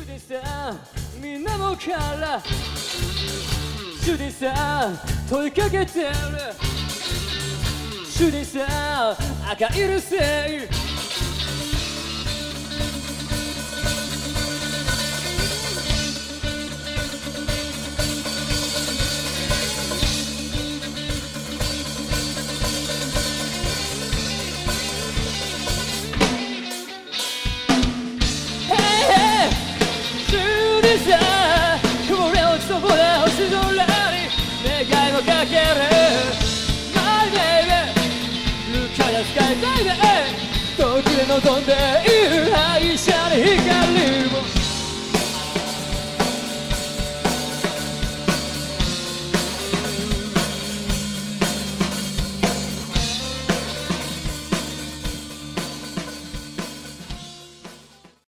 デさんみんなもからシュデさん問いかけてるシュデさん赤いるせい願いをかける My baby ルカヤスカイバイバイ遠くへ望んでいる